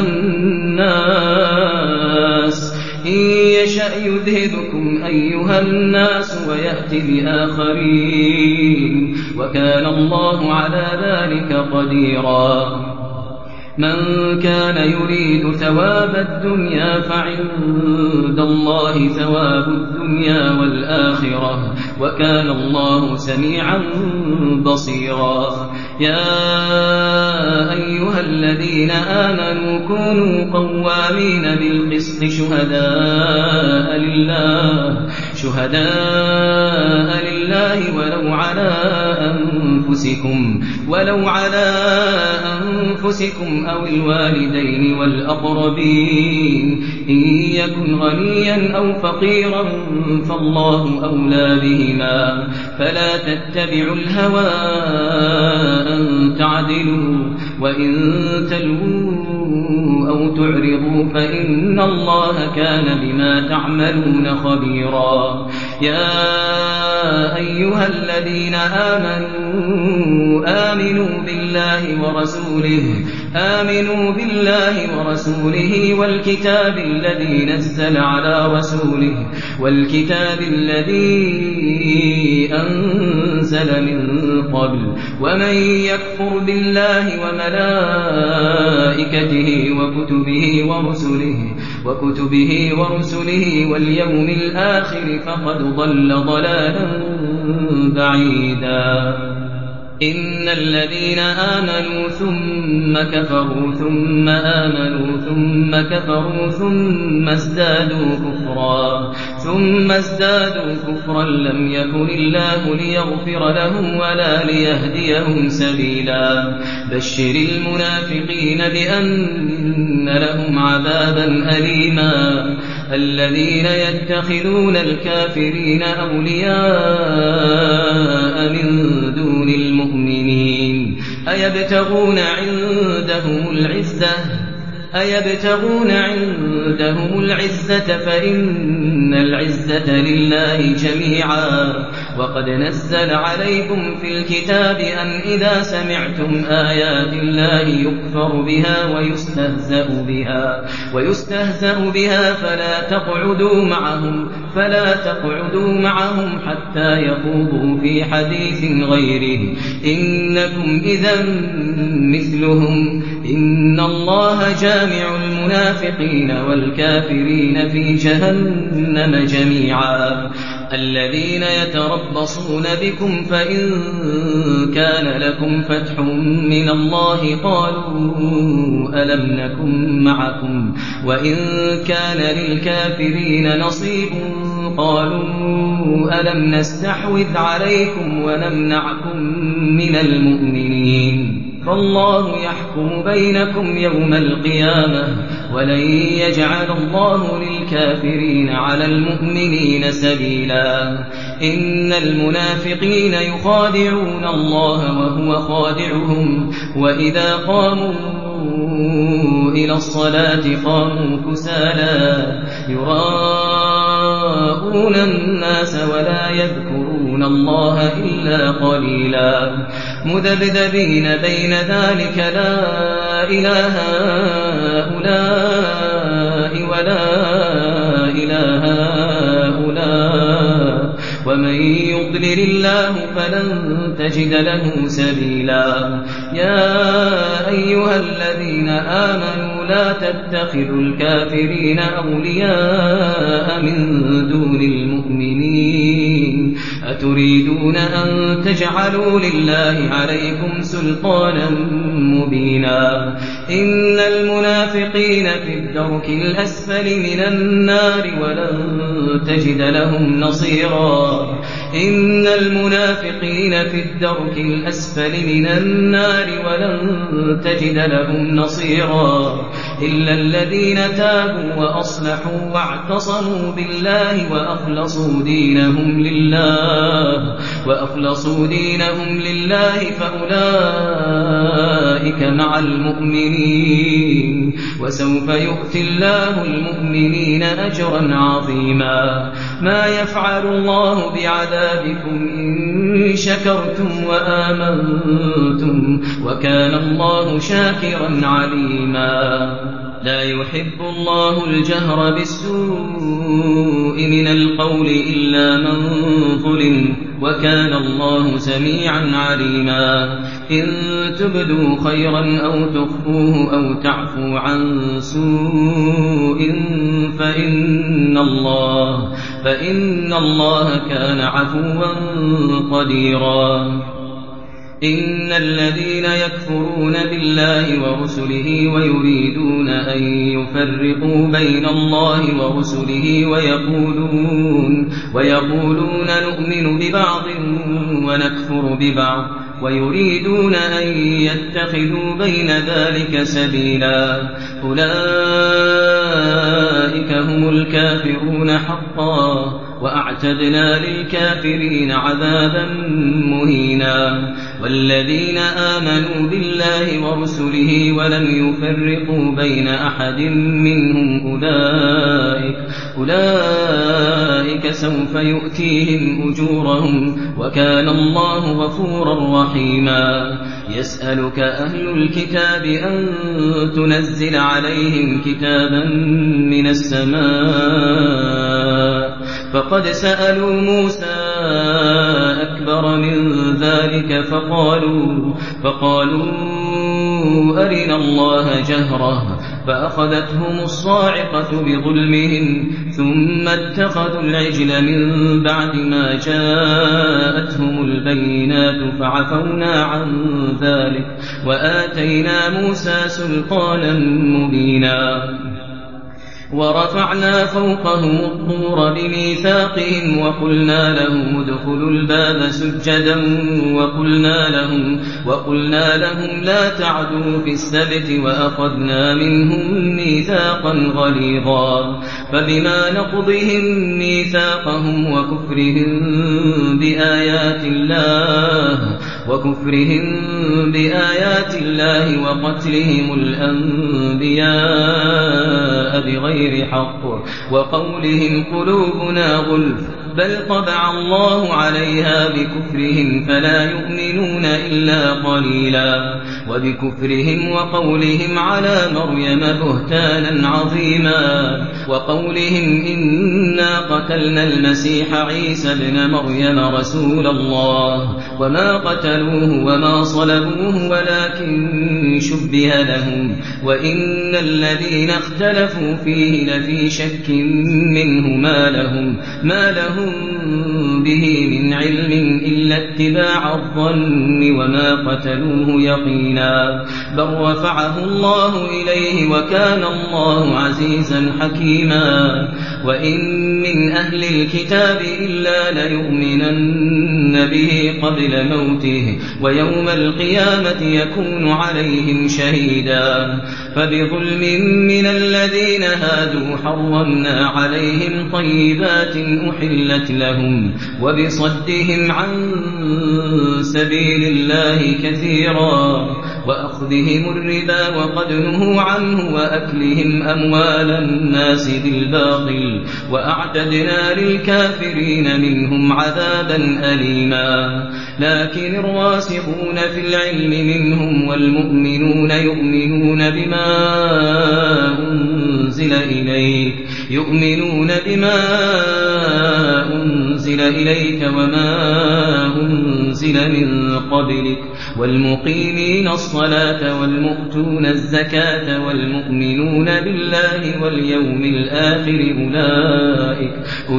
الناس إن يشأ يذهبكم أيها الناس ويأتي بآخرين وكان الله على ذلك قديرا من كان يريد ثواب الدنيا فعند الله ثواب الدنيا والآخرة وكان الله سميعا بصيرا يا أيها الذين آمنوا كونوا قوامين بالقسط شهداء لله شهداء لله ولو على أنفسكم ولو على أنفسكم أو الوالدين والأقربين إن يكن غنيا أو فقيرا فالله أولى بهما فلا تتبعوا الهوى أن تعدلوا وإن تلووا أو تعرضوا فإن الله كان بما تعملون خبيرا يا أيها الذين آمنوا آمنوا بالله ورسوله آمنوا بالله ورسوله والكتاب الذي نزل على رسوله والكتاب الذي أنزل من قبل ومن يكفر بالله وملائكته وكتبه ورسله وكتبه ورسله واليوم الآخر فقد ضل ضلالا بعيدا إن الذين آمنوا ثم كفروا ثم آمنوا ثم كفروا ثم ازدادوا كفرا ثم ازدادوا كفرا لم يكن الله ليغفر لهم ولا ليهديهم سبيلا بشر المنافقين بأن لهم عذابا أليما الذين يتخذون الكافرين أولياء من دون المؤمنين أيبتغون عندهم العزة أيبتغون عندهم العزة فإن العزة لله جميعا وقد نزل عليكم في الكتاب أن إذا سمعتم آيات الله يكفر بها ويستهزأ بها ويستهزأ بها فلا تقعدوا معهم فلا تقعدوا معهم حتى يخوضوا في حديث غيره إنكم إذا مثلهم إن الله جامع المنافقين والكافرين في جهنم جميعا الذين يتربصون بكم فإن كان لكم فتح من الله قالوا ألم نكن معكم وإن كان للكافرين نصيب قالوا ألم نستحوذ عليكم ونمنعكم من المؤمنين فالله يحكم بينكم يوم القيامة ولن يجعل الله للكافرين على المؤمنين سبيلا إن المنافقين يخادعون الله وهو خادعهم وإذا قاموا إلى الصلاة قاموا كسالى يراءون الناس ولا يذكرون الله إلا قليلا مذبذبين بين ذلك لا إله هؤلاء ولا إله هؤلاء ومن يضلل الله فلن تجد له سبيلا يا أيها الذين آمنوا لا تتخذوا الكافرين أولياء من دون المؤمنين أتريدون أن تجعلوا لله عليكم سلطانا مبينا إن المنافقين في الدرك الأسفل من النار ولن تجد لهم نصيرا إن المنافقين في الدرك الأسفل من النار ولن تجد لهم نصيرا إلا الذين تابوا وأصلحوا واعتصموا بالله وأخلصوا دينهم لله وأخلصوا دينهم لله فأولئك مع المؤمنين وسوف يؤتي الله المؤمنين أجرا عظيما ما يفعل الله بعذابكم إن شكرتم وآمنتم وكان الله شاكرا عليما لا يحب الله الجهر بالسوء من القول إلا من ظلم وكان الله سميعا عليما إن تبدوا خيرا أو تخفوه أو تعفو عن سوء فإن الله فإن الله كان عفوا قديرا إن الذين يكفرون بالله ورسله ويريدون أن يفرقوا بين الله ورسله ويقولون ويقولون نؤمن ببعض ونكفر ببعض ويريدون أن يتخذوا بين ذلك سبيلا أولئك هم الكافرون حقا وأعتدنا للكافرين عذابا مهينا والذين آمنوا بالله ورسله ولم يفرقوا بين أحد منهم أولئك, أولئك سوف يؤتيهم أجورهم وكان الله غفورا رحيما يسألك أهل الكتاب أن تنزل عليهم كتابا من السماء فقد سألوا موسى أكبر من ذلك فقالوا, فقالوا أرنا الله جهرة فأخذتهم الصاعقة بظلمهم ثم اتخذوا العجل من بعد ما جاءتهم البينات فعفونا عن ذلك وآتينا موسى سلطانا مبينا ورفعنا فوقهم الطور بميثاقهم وقلنا لهم ادخلوا الباب سجدا وقلنا لهم, وقلنا لهم لا تعدوا في السبت وأخذنا منهم ميثاقا غليظا فبما نقضهم ميثاقهم وكفرهم بآيات الله وكفرهم بآيات الله وقتلهم الأنبياء بغير حق وقولهم قلوبنا غلف بل طبع الله عليها بكفرهم فلا يؤمنون إلا قليلا وبكفرهم وقولهم على مريم بهتانا عظيما وقولهم إنا قتلنا المسيح عيسى ابن مريم رسول الله وما قتلوه وما صلبوه ولكن شبه لهم وإن الذين اختلفوا فيه لفي شك منه ما لهم, ما لهم به من علم إلا اتباع الظن وما قتلوه يقينا بل رفعه الله إليه وكان الله عزيزا حكيما وإن من أهل الكتاب إلا ليؤمنن به قبل موته ويوم القيامة يكون عليهم شهيدا فبظلم من الذين هادوا حرمنا عليهم طيبات أحلت لهم وبصدهم عن سبيل الله كثيرا وأخذهم الربا وقد نهوا عنه وأكلهم أموال الناس بالباطل وأعتدنا للكافرين منهم عذابا أليما لكن الراسخون في العلم منهم والمؤمنون يؤمنون بما أنزل إليك يؤمنون بما أنزل إليك وما أنزل من قبلك والمقيمين الصلاة والمؤتون الزكاة والمؤمنون بالله واليوم الآخر أولئك,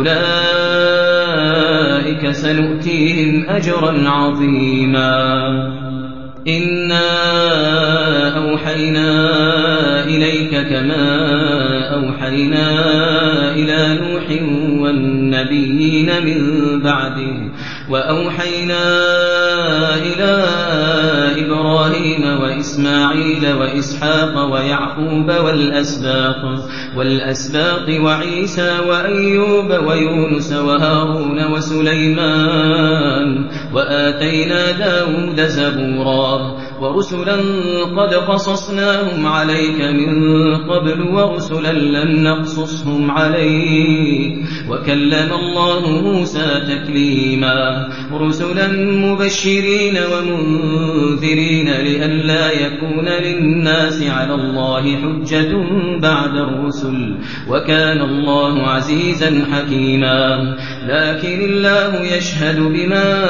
أولئك سنؤتيهم أجرا عظيما إنا أوحينا إليك كما أوحينا إلى نوح والنبيين من بعده وأوحينا إلى إبراهيم وإسماعيل وإسحاق ويعقوب والأسباط, والأسباط وعيسى وأيوب ويونس وهارون وسليمان وآتينا داود زبورا ورسلا قد قصصناهم عليك من قبل ورسلا لم نقصصهم عليك وكلم الله موسى تكليما رسلا مبشرين ومنذرين لئلا يكون للناس على الله حجة بعد الرسل وكان الله عزيزا حكيما لكن الله يشهد بما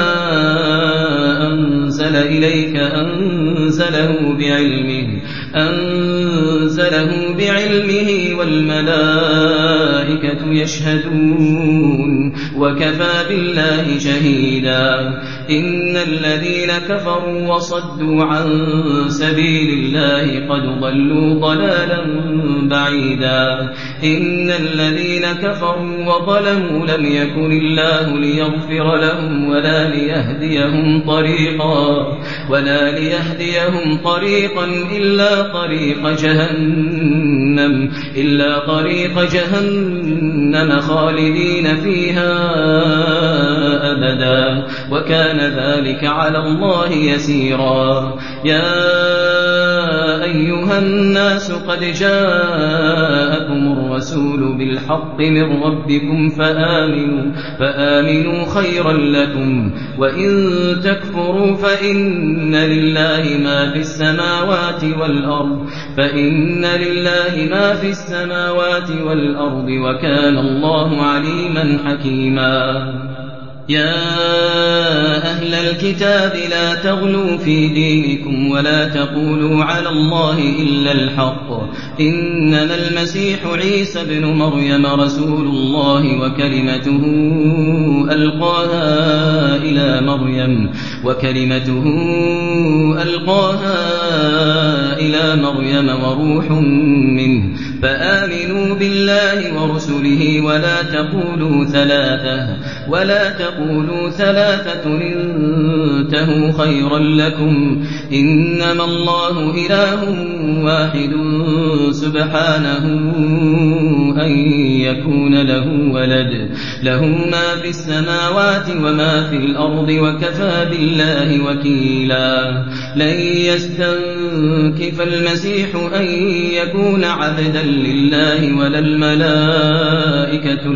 أنزل إليك أنزله بعلمه أنزله بعلمه والملائكة يشهدون وكفى بالله شهيدا إن الذين كفروا وصدوا عن سبيل الله قد ضلوا ضلالا بعيدا إن الذين كفروا وظلموا لم يكن الله ليغفر لهم ولا ليهديهم طريقا ولا ليهديهم طريقا إلا طريق جهنم إلا طريق جهنم خالدين فيها أبدا وكان ذلك على الله يسيرا يا أيها الناس قد جاءكم الرسول بالحق من ربكم فآمنوا, فآمنوا خيرا لكم وإن تكفروا فإن لله ما في السماوات والأرض فإن لله ما في السماوات والأرض وكان الله عليما حكيما. يا أهل الكتاب لا تغلوا في دينكم ولا تقولوا على الله إلا الحق إنما المسيح عيسى ابن مريم رسول الله وكلمته ألقاها إلى مريم وكلمته ألقاها إلى مريم وروح منه فآمنوا بالله ورسله ولا تقولوا ثلاثة ولا تقولوا ثلاثة انتهوا خيرا لكم إنما الله إله واحد سبحانه أن يكون له ولد له ما في السماوات وما في الأرض وكفى بالله وكيلا. لن يستنكف المسيح أن يكون عبدا لله ولا الملائكة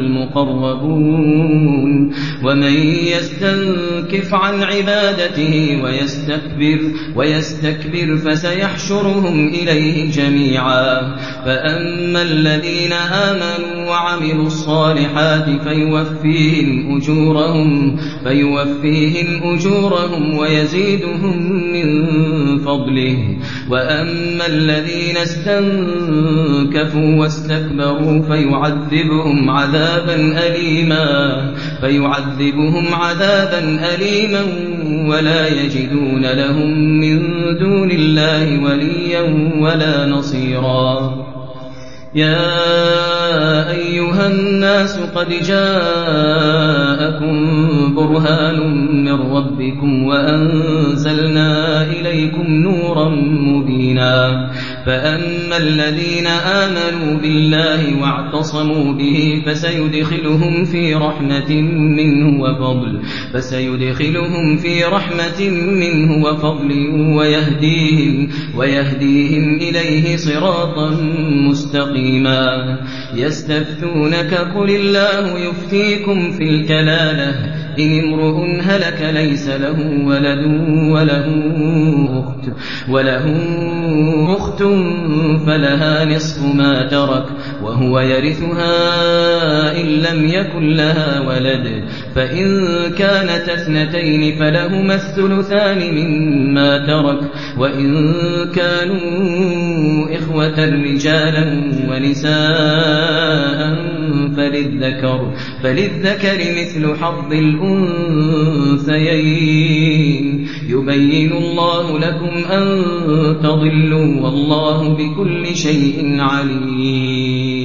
المقربون ومن يستنكف عن عبادته ويستكبر, ويستكبر فسيحشرهم إليه جميعا. فأما الذين آمنوا وعملوا الصالحات فيوفيهم أجورهم, فيوفيهم أجورهم ويزيدهم من فضله وأما الذين استنكفوا واستكبروا فيعذبهم عذابا أليما فيعذبهم عذابا أليما ولا يجدون لهم من دون الله وليا ولا نصيرا. يا أيها الناس قد جاءكم برهان من ربكم وأنزلنا إليكم نورا مبينا. فأما الذين آمنوا بالله واعتصموا به فسيدخلهم في رحمة منه وفضل فسيدخلهم في رحمة منه وفضل ويهديهم, ويهديهم إليه صراطا مستقيما. يستفتونك قل الله يفتيكم في الكلالة إن امرؤ هلك ليس له ولد وله أخت, وله أخت فلها نصف ما ترك وهو يرثها إن لم يكن لها ولد فإن كانت اثنتين فلهما الثلثان مما ترك وإن كانوا إخوة رجالا ونساء فللذكر, فللذكر مثل حظ الأنثيين يبين الله لكم أن تضلوا والله بكل شيء عليم.